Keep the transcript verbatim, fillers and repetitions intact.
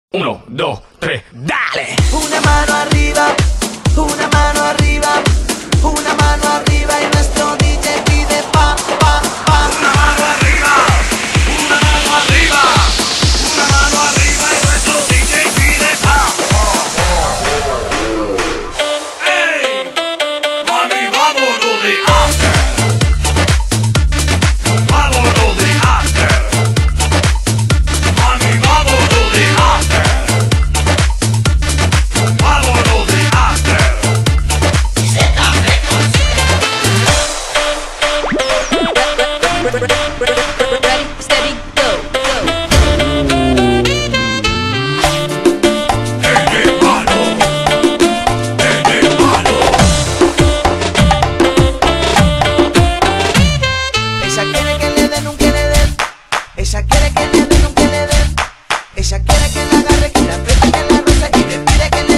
Uno, dos, tres, dale. Una mano arriba, una mano arriba, una mano arriba y nuestro D J pide pa, pa, pa. Una mano arriba, una mano arriba, una mano arriba y nuestro D J pide pa, pa, pa. ¡Ey! Mami, vámonos de after. Vámonos de after. Mami, vámonos de after. Vámonos de after. Ready, steady, go, go. ¡Ey, hermano! ¡Ey, hermano! Ella quiere que le den un que le den. Ella quiere que le den un que le den. Ella quiere que la agarre, que la apriete, que la roce y le pide que le